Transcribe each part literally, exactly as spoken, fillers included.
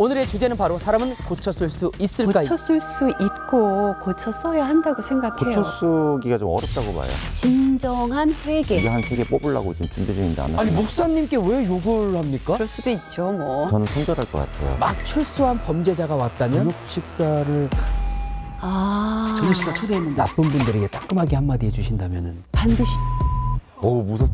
오늘의 주제는 바로 사람은 고쳐 쓸 수 있을까요? 고쳐 쓸 수 있고 고쳐 써야 한다고 생각해요. 고쳐 쓰기가 좀 어렵다고 봐요. 진정한 회개. 이게 한 세 개 뽑으려고 지금 준비 중인데 안 아니 하나요? 목사님께 왜 욕을 합니까? 그럴 수도 있죠, 뭐. 저는 손절할 것 같아요. 막 출소한 범죄자가 왔다면 저녁 식사를 아. 저녁 식사 초대했는데 나쁜 분들에게 따끔하게 한마디 해주신다면은 반드시. 오 무섭.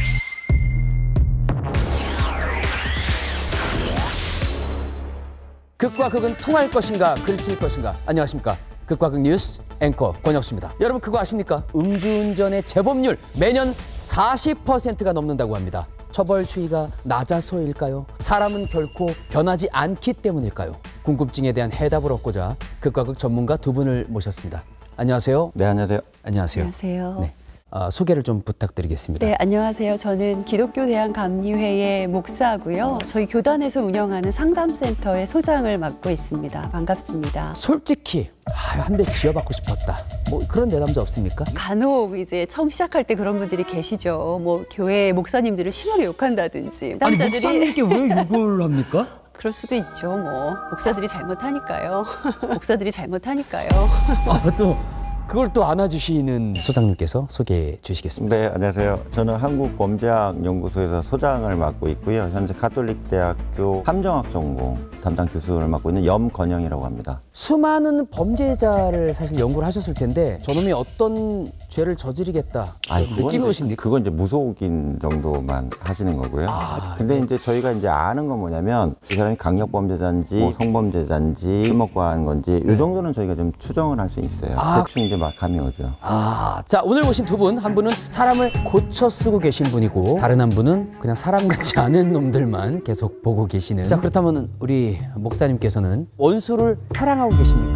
극과 극은 통할 것인가 긁힐 것인가. 안녕하십니까, 극과 극 뉴스 앵커 권혁수입니다. 여러분 그거 아십니까? 음주운전의 재범률 매년 사십 퍼센트가 넘는다고 합니다. 처벌 추이가 낮아서일까요? 사람은 결코 변하지 않기 때문일까요? 궁금증에 대한 해답을 얻고자 극과 극 전문가 두 분을 모셨습니다. 안녕하세요. 네, 안녕하세요. 안녕하세요. 안녕하세요. 네. 어, 소개를 좀 부탁드리겠습니다. 네, 안녕하세요. 저는 기독교 대한감리회의 목사고요. 저희 교단에서 운영하는 상담센터의 소장을 맡고 있습니다. 반갑습니다. 솔직히 한 대 쥐어받고 싶었다, 뭐 그런 내담자 없습니까? 간혹 이제 처음 시작할 때 그런 분들이 계시죠. 뭐 교회 목사님들을 심하게 욕한다든지. 아니 남자들이- 목사님께 왜 욕을 합니까? 그럴 수도 있죠. 뭐 목사들이 잘못하니까요. 목사들이 잘못하니까요. 아, 또 그걸 또 안아주시는 소장님께서 소개해 주시겠습니다. 네, 안녕하세요. 저는 한국범죄학연구소에서 소장을 맡고 있고요. 현재 가톨릭대학교 함정학 전공 담당 교수를 맡고 있는 염건영이라고 합니다. 수많은 범죄자를 사실 연구를 하셨을 텐데 저놈이 어떤 죄를 저지르겠다 느끼는 것입니까? 그건 이제 무속인 정도만 하시는 거고요. 아, 근데 네. 이제 저희가 이제 아는 건 뭐냐면 이 사람이 강력범죄자인지 뭐 성범죄자인지 술 먹고 하는 건지 이 정도는 저희가 좀 추정을 할 수 있어요. 아. 대충 이제 막 감이 오죠. 아, 자 오늘 모신 두 분, 한 분은 사람을 고쳐 쓰고 계신 분이고 다른 한 분은 그냥 사람 같지 않은 놈들만 계속 보고 계시는. 자 그렇다면 우리 목사님께서는 원수를 사랑하고 계십니까?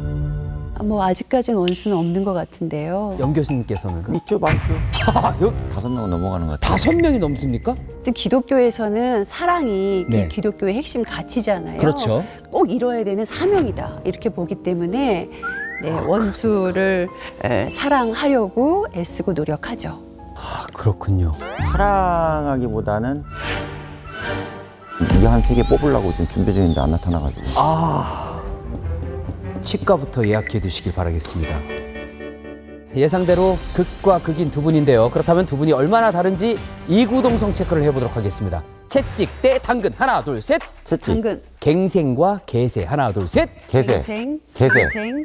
뭐 아직까지는 원수는 없는 것 같은데요. 염 교수님께서는 있죠, 많죠. 아, 여, 다섯 명은 넘어가는 것 같아요. 다섯 명이 넘습니까? 근데 기독교에서는 사랑이 네. 기독교의 핵심 가치잖아요. 그렇죠. 꼭 이뤄야 되는 사명이다 이렇게 보기 때문에 네, 원수를 에, 사랑하려고 애쓰고 노력하죠. 아, 그렇군요. 사랑하기보다는 이게 한 세 개 뽑으려고 지금 준비 중인데 안 나타나가지고. 아, 치과부터 예약해 두시길 바라겠습니다. 예상대로 극과 극인 두 분인데요. 그렇다면 두 분이 얼마나 다른지 이구동성 체크를 해보도록 하겠습니다. 채찍 대 당근. 하나 둘 셋. 채찍. 당근, 갱생과 개새. 하나 둘 셋. 개새. 생, 개새. 생.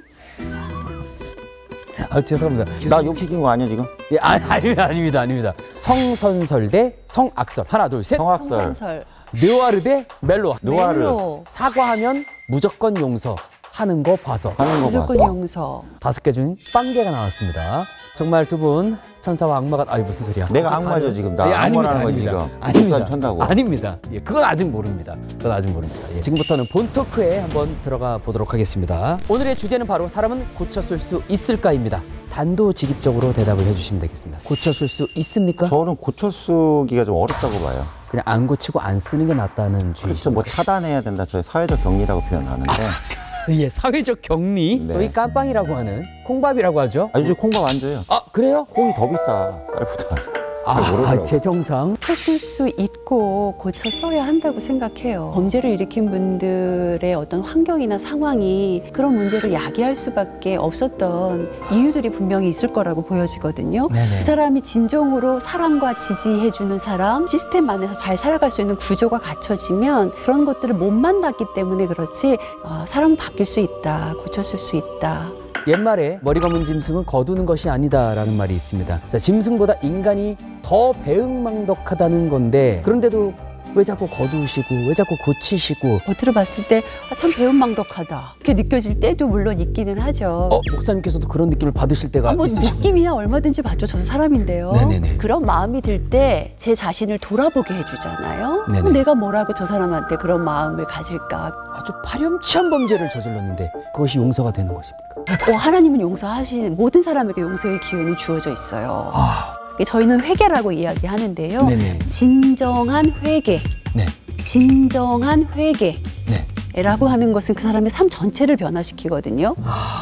아, 죄송합니다. 나 욕 시킨 거 아니야 지금? 예, 아, 아닙니다, 아닙니다, 아닙니다. 성선설 대 성악설. 하나 둘 셋. 성악설. 성선설, 르와르 대 멜로. 노아르. 멜로, 사과하면 무조건 용서. 하는 거 봐서. 하는 거 무조건 봐. 용서. 다섯 개 중 빵개가 나왔습니다. 정말 두 분 천사와 악마가 아니 무슨 소리야? 내가 악마죠 지금. 나 예, 아닙니다, 악마라는 거 아닙니다. 지금. 아닙니다. 불산 천다고. 아닙니다. 예, 그건 아직 모릅니다. 그건 아직 모릅니다. 예, 지금부터는 본 토크에 한번 들어가 보도록 하겠습니다. 오늘의 주제는 바로 사람은 고쳐 쓸 수 있을까입니다. 단도직입적으로 대답을 해주시면 되겠습니다. 고쳐 쓸 수 있습니까? 저는 고쳐 쓰기가 좀 어렵다고 봐요. 그냥 안 고치고 안 쓰는 게 낫다는 주의. 그렇죠. 뭐 차단해야 된다. 저희 사회적 격리라고 표현하는데. 예, 사회적 격리. 네. 저희 깜빵이라고 하는 콩밥이라고 하죠. 아, 요즘 콩밥 안 줘요. 아, 그래요? 콩이 더 비싸. 쌀보다. 잘 아, 모르더라고요. 재정상. 고칠 수 있고 고쳐 써야 한다고 생각해요. 범죄를 일으킨 분들의 어떤 환경이나 상황이 그런 문제를 야기할 수밖에 없었던 이유들이 분명히 있을 거라고 보여지거든요. 네네. 그 사람이 진정으로 사랑과 지지해주는 사람, 시스템 안에서 잘 살아갈 수 있는 구조가 갖춰지면 그런 것들을 못 만났기 때문에 그렇지 어, 사람은 바뀔 수 있다, 고쳤을 수 있다. 옛말에 머리 검은 짐승은 거두는 것이 아니다라는 말이 있습니다. 자, 짐승보다 인간이 더 배은망덕하다는 건데 그런데도 왜 자꾸 거두시고 왜 자꾸 고치시고. 겉으로 봤을 때 참 배은망덕하다 이렇게 느껴질 때도 물론 있기는 하죠. 어, 목사님께서도 그런 느낌을 받으실 때가 아, 뭐 있으시고. 느낌이야 얼마든지 받죠. 저도 사람인데요. 네네네. 그런 마음이 들 때 제 자신을 돌아보게 해주잖아요. 네네. 그럼 내가 뭐라고 저 사람한테 그런 마음을 가질까? 아주 파렴치한 범죄를 저질렀는데 그것이 용서가 되는 것입니까? 어, 하나님은 용서하신 모든 사람에게 용서의 기회는 주어져 있어요. 아, 저희는 회개라고 이야기하는데요. 네네. 진정한 회개, 네, 진정한 회개. 네. 라고 하는 것은 그 사람의 삶 전체를 변화시키거든요.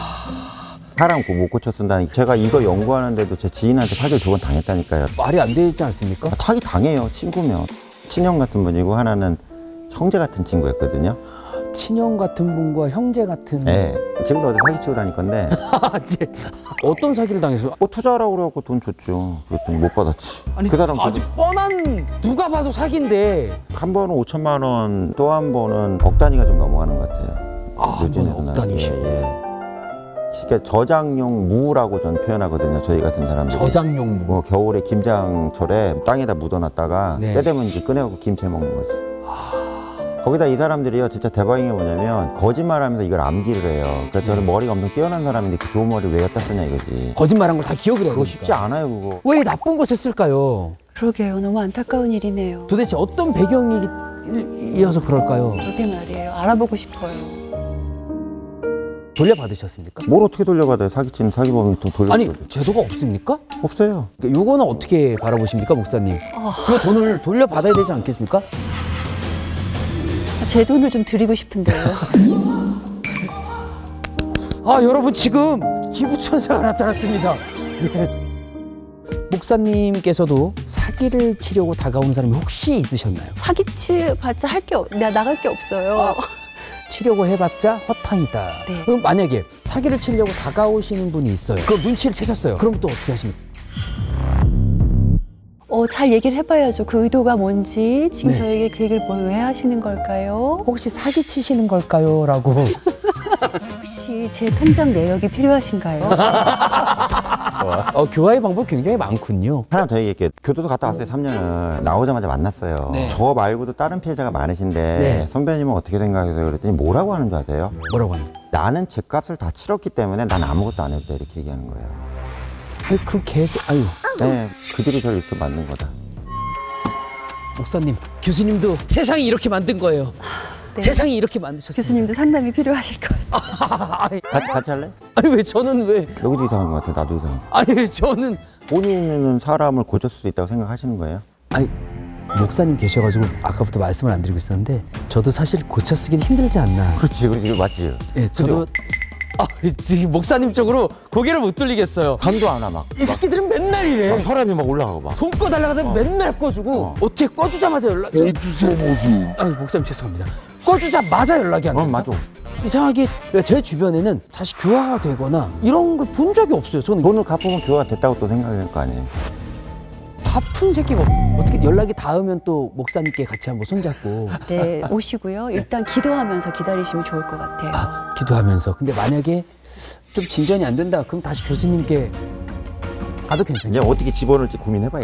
사람 못 고쳐 쓴다니. 제가 이거 연구하는데도 제 지인한테 사기를 두 번 당했다니까요. 말이 안 되지 않습니까? 아, 사기 당해요. 친구면. 친형 같은 분이고 하나는 형제 같은 친구였거든요. 친형 같은 분과 형제 같은. 네. 지금도 어디 사기치고 다닐 건데 네. 어떤 사기를 당해서? 뭐 투자하라고 그래갖고 돈 줬죠. 그랬더니 못 받았지. 아니 그 사람 아주 뻔한 누가 봐도 사기인데. 한 번은 오천만 원, 또 한 번은 억 단위가 좀 넘어가는 것 같아요. 아, 한 번에 억 단위씩. 예, 예. 그러니까 저장용 무라고 저는 표현하거든요. 저희 같은 사람들이. 저장용 무. 뭐 겨울에 김장철에 땅에다 묻어놨다가 네. 때 되면 이제 꺼내갖고 김치 해 먹는 거지. 거기다 이 사람들이요 진짜 대박인 게 뭐냐면 거짓말하면서 이걸 암기를 해요. 그래서 저는 머리가 엄청 뛰어난 사람인데 그 좋은 머리 왜 갖다 쓰냐 이거지. 거짓말한 걸 다 기억을 해야 그거 되니까. 쉽지 않아요 그거. 왜 나쁜 곳에 쓸까요? 그러게요. 너무 안타까운 일이네요. 도대체 어떤 배경이어서 그럴까요? 그러게 말이에요. 알아보고 싶어요. 돌려받으셨습니까? 뭘 어떻게 돌려받아요? 사기치는 사기범이 좀 아니 돌려받아요. 제도가 없습니까? 없어요. 그러니까 요거는 어떻게 바라보십니까, 목사님? 아. 그 돈을 돌려받아야 되지 않겠습니까? 제 돈을 좀 드리고 싶은데요. 아 여러분 지금 기부천사가 나타났습니다. 예. 목사님께서도 사기를 치려고 다가온 사람이 혹시 있으셨나요? 사기칠 봤자 할 게 없, 내가 나갈 게 없어요. 아. 치려고 해봤자 허탕이다. 네. 그럼 만약에 사기를 치려고 다가오시는 분이 있어요. 그 눈치를 채셨어요. 그럼 또 어떻게 하십니까? 어, 잘 얘기를 해봐야죠. 그 의도가 뭔지, 지금 네. 저에게 그 얘기를 뭐, 왜 하시는 걸까요? 혹시 사기 치시는 걸까요? 라고. 혹시 제 통장 내역이 필요하신가요? 어, 교화의 방법 굉장히 많군요. 사람 저에게 이렇게 교도소 갔다 왔어요. 삼 년을 나오자마자 만났어요. 네. 저 말고도 다른 피해자가 많으신데 네. 선배님은 어떻게 생각하세요? 그랬더니 뭐라고 하는 줄 아세요? 뭐라고 하는? 나는 죗값을 다 치렀기 때문에 난 아무것도 안 해도 돼 이렇게 얘기하는 거예요. 아유 그 개새. 아유 네, 그들이 저를 이렇게 만든 거다. 목사님, 교수님도 세상이 이렇게 만든 거예요. 네. 세상이 이렇게 만드셨어요. 교수님도 상담이 필요하실 것 같아요. 아니, 같이 같이 할래? 아니 왜 저는 왜? 여기도 이상한 것 같아. 나도 이상해. 아니 저는 본인은 사람을 고칠 수도 있다고 생각하시는 거예요? 아니 목사님 계셔가지고 아까부터 말씀을 안 드리고 있었는데 저도 사실 고쳐 쓰기는 힘들지 않나. 그렇지, 그렇지, 맞지. 예, 저도 아, 지금 목사님 쪽으로 고개를 못 돌리겠어요. 잠도 안 와 막. 이 새끼들은 맨날 이래. 막 사람이 막 올라가고 막. 돈 꺼달라고 하면 어. 맨날 꺼주고 어. 어. 떻게 꺼주자마자 연락. 꺼주자마자. 아니 목사님 죄송합니다. 꺼주자마자 연락이 안 어, 된다. 맞아. 이상하게 제 주변에는 다시 교화가 되거나 이런 걸 본 적이 없어요. 저는 돈을 갚으면 교화가 됐다고 또 생각할 거 아니에요. 바쁜 새끼가 어떻게 연락이 닿으면 또 목사님께 같이 한번 손잡고 네, 오시고요. 일단 기도하면서 기다리시면 좋을 것 같아요. 아, 기도하면서. 근데 만약에 좀 진전이 안 된다. 그럼 다시 교수님께 가도 이제 괜찮겠어요. 어떻게 집어넣을지 고민해봐야지.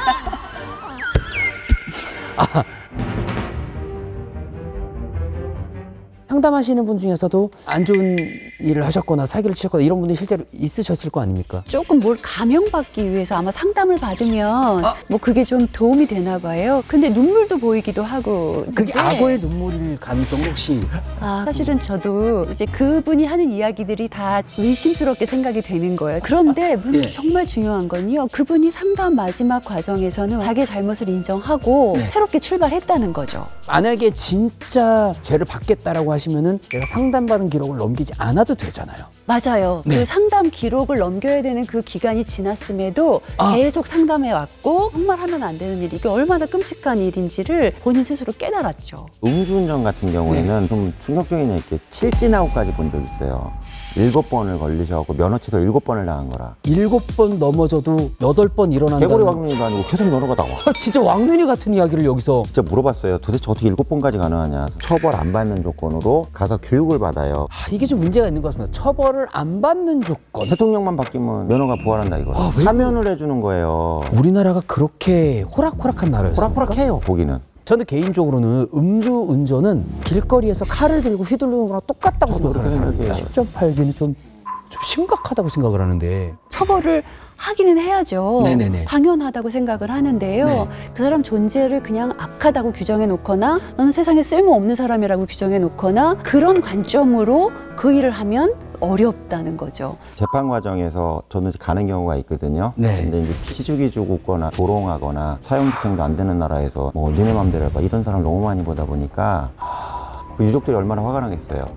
상담하시는 분 중에서도 안 좋은 일을 하셨거나 사기를 치셨거나 이런 분들이 실제로 있으셨을 거 아닙니까? 조금 뭘 감형받기 위해서 아마 상담을 받으면 아. 뭐 그게 좀 도움이 되나 봐요. 근데 눈물도 보이기도 하고. 그게 근데 악어의 눈물일 가능성 혹시? 아, 사실은 저도 이제 그분이 하는 이야기들이 다 의심스럽게 생각이 되는 거예요. 그런데 문- 예. 정말 중요한 건요. 그분이 상담 마지막 과정에서는 자기의 잘못을 인정하고 네. 새롭게 출발했다는 거죠. 만약에 진짜 죄를 받겠다라고 하시면은 내가 상담받은 기록을 넘기지 않아도 되잖아요. 맞아요. 네. 그 상담 기록을 넘겨야 되는 그 기간이 지났음에도 아. 계속 상담해 왔고 정말 하면 안 되는 일이 이게 얼마나 끔찍한 일인지를 본인 스스로 깨달았죠. 음주운전 같은 경우에는 네. 좀 충격적인 이렇게 칠진아웃까지 본 적 있어요. 일곱 번을 걸리셔갖고 면허취소 일곱 번을 당한 거라. 일곱 번 넘어져도 여덟 번 일어난다는. 개구리 왕눈이도 아니고 계속 면허가 나와. 아, 진짜 왕눈이 같은 이야기를 여기서. 진짜 물어봤어요. 도대체 어떻게 일곱 번까지 가능하냐. 처벌 안 받는 조건으로 가서 교육을 받아요. 아, 이게 좀 문제가 있는 것 같습니다. 처벌을 안 받는 조건. 대통령만 바뀌면 면허가 부활한다 이거예요. 아, 왜 사면을 해주는 거예요. 우리나라가 그렇게 호락호락한 나라였습니까? 호락호락해요 거기는. 저는 개인적으로는 음주 운전은 길거리에서 칼을 들고 휘두르는 거랑 똑같다고 저도 생각을 그렇게 합니다. 생각해요. 십 점 팔 기는 좀, 좀 심각하다고 생각을 하는데. 처벌을 하기는 해야죠. 네네네. 당연하다고 생각을 하는데요. 네. 그 사람 존재를 그냥 악하다고 규정해 놓거나 너는 세상에 쓸모없는 사람이라고 규정해 놓거나 그런 관점으로 그 일을 하면 어렵다는 거죠. 재판 과정에서 저는 가는 경우가 있거든요. 네. 근데 이제 피주기 주거나 조롱하거나 사형집행도 안 되는 나라에서 뭐 니네 맘대로 해봐 이런 사람 너무 많이 보다 보니까 그 유족들이 얼마나 화가 나겠어요.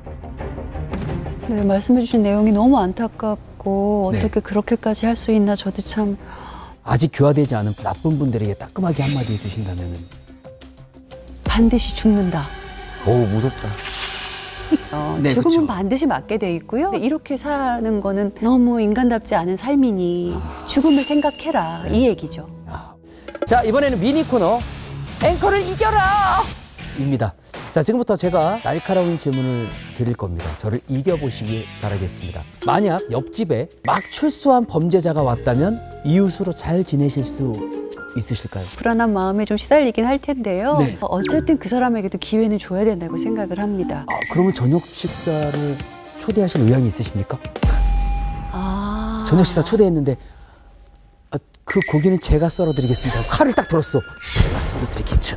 네, 말씀해 주신 내용이 너무 안타깝고 네. 어떻게 그렇게까지 할 수 있나 저도 참 아직 교화되지 않은 나쁜 분들에게 따끔하게 한마디 해주신다면은. 반드시 죽는다. 어우 무섭다. 어, 네, 죽음은 그쵸. 반드시 맞게 돼 있고요. 이렇게 사는 거는 너무 인간답지 않은 삶이니 죽음을 생각해라 이 얘기죠. 자, 이번에는 미니 코너 앵커를 이겨라! 입니다. 자, 지금부터 제가 날카로운 질문을 드릴 겁니다. 저를 이겨보시기 바라겠습니다. 만약 옆집에 막 출소한 범죄자가 왔다면 이웃으로 잘 지내실 수 있으실까요? 불안한 마음에 좀 시달리긴 할 텐데요. 네. 어, 어쨌든 그 사람에게도 기회는 줘야 된다고 생각을 합니다. 아, 그러면 저녁 식사를 초대하실 의향이 있으십니까? 아. 저녁 식사 초대했는데 아, 그 고기는 제가 썰어드리겠습니다. 칼을 딱 들었어. 제가 썰어드리겠죠.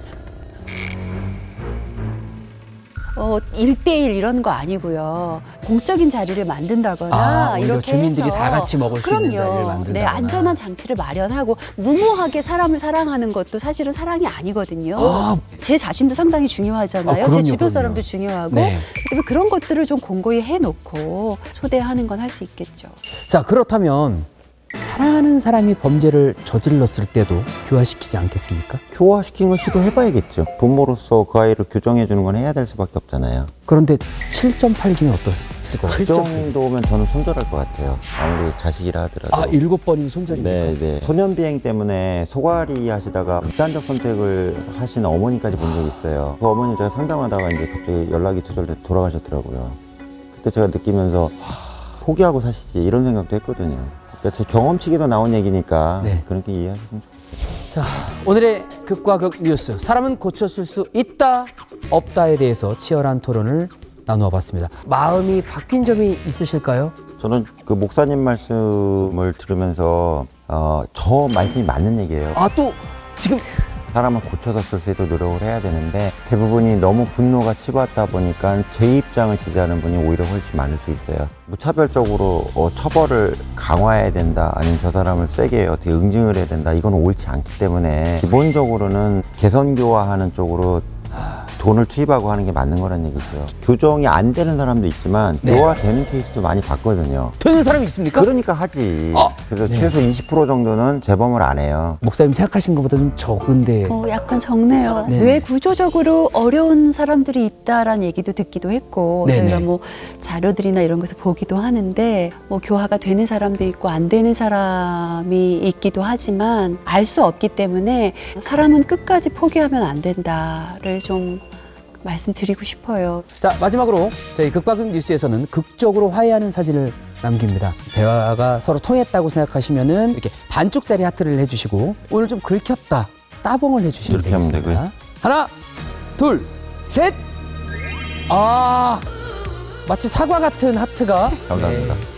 어, 일대일 이런 거 아니고요. 공적인 자리를 만든다거나 아, 오히려 이렇게 주민들이 해서 다 같이 먹을 수 그럼요. 있는 자리를 만든다거나. 네, 안전한 장치를 마련하고 무모하게 사람을 사랑하는 것도 사실은 사랑이 아니거든요. 아. 제 자신도 상당히 중요하잖아요. 아, 그럼요, 제 주변 그럼요. 사람도 중요하고 네. 그다음에 그런 것들을 좀 공고히 해놓고 초대하는 건 할 수 있겠죠. 자, 그렇다면 사랑하는 사람이 범죄를 저질렀을 때도 교화시키지 않겠습니까? 교화시키는 걸 시도해봐야겠죠. 부모로서 그 아이를 교정해주는 건 해야 될 수밖에 없잖아요. 그런데 칠 점 팔 기면 어떠실 것 그 같아요? 정도면 저는 손절할 것 같아요. 아무리 자식이라 하더라도. 아, 일곱 번이면 손절입니까? 네, 네. 소년비행 때문에 소갈이 하시다가 극단적 선택을 하신 어머니까지 본 적이 있어요. 그 어머니 제가 상담하다가 이제 갑자기 연락이 두절돼 돌아가셨더라고요. 그때 제가 느끼면서 하, 포기하고 사시지 이런 생각도 했거든요. 그러니까 제 경험치기도 나온 얘기니까 네. 그렇게 이해하시면 좋겠어요. 자, 오늘의 극과 극 뉴스. 사람은 고쳤을 수 있다, 없다에 대해서 치열한 토론을 나누어 봤습니다. 마음이 바뀐 점이 있으실까요? 저는 그 목사님 말씀을 들으면서 어, 저 말씀이 맞는 얘기예요. 아, 또 지금 사람은 고쳐서 쓸 수 있도록 노력을 해야 되는데 대부분이 너무 분노가 치받다 보니까 제 입장을 지지하는 분이 오히려 훨씬 많을 수 있어요. 무차별적으로 어, 처벌을 강화해야 된다 아니면 저 사람을 세게 어떻게 응징을 해야 된다 이건 옳지 않기 때문에 기본적으로는 개선교화하는 쪽으로 돈을 투입하고 하는 게 맞는 거란 얘기죠. 교정이 안 되는 사람도 있지만 네. 교화되는 케이스도 많이 봤거든요. 되는 사람이 있습니까? 그러니까 하지. 아, 그래서 네. 최소 이십 퍼센트 정도는 재범을 안 해요. 목사님 생각하시는 것보다 좀 적은데. 어, 약간 적네요. 네. 뇌 구조적으로 어려운 사람들이 있다라는 얘기도 듣기도 했고 네네. 저희가 뭐 자료들이나 이런 것을 보기도 하는데 뭐 교화가 되는 사람도 있고 안 되는 사람이 있기도 하지만 알 수 없기 때문에 사람은 끝까지 포기하면 안 된다를 좀 말씀드리고 싶어요. 자, 마지막으로 저희 극과 극 뉴스에서는 극적으로 화해하는 사진을 남깁니다. 대화가 서로 통했다고 생각하시면은 이렇게 반쪽짜리 하트를 해주시고 오늘 좀 긁혔다 따봉을 해주시면 이렇게 하면 되겠습니다. 되고요. 하나, 둘, 셋. 아, 마치 사과 같은 하트가 감사합니다. 네,